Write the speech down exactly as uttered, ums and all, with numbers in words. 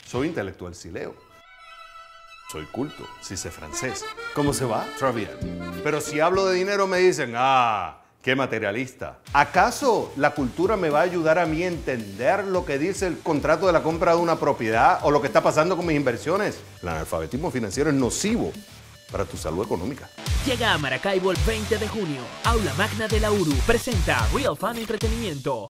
Soy intelectual si leo. Soy culto si sé francés. ¿Cómo se va? Très bien. Pero si hablo de dinero me dicen, ah, qué materialista. ¿Acaso la cultura me va a ayudar a mí a entender lo que dice el contrato de la compra de una propiedad o lo que está pasando con mis inversiones? El analfabetismo financiero es nocivo para tu salud económica. Llega a Maracaibo el veinte de junio. Aula Magna de la U R U presenta Real Fun Entretenimiento.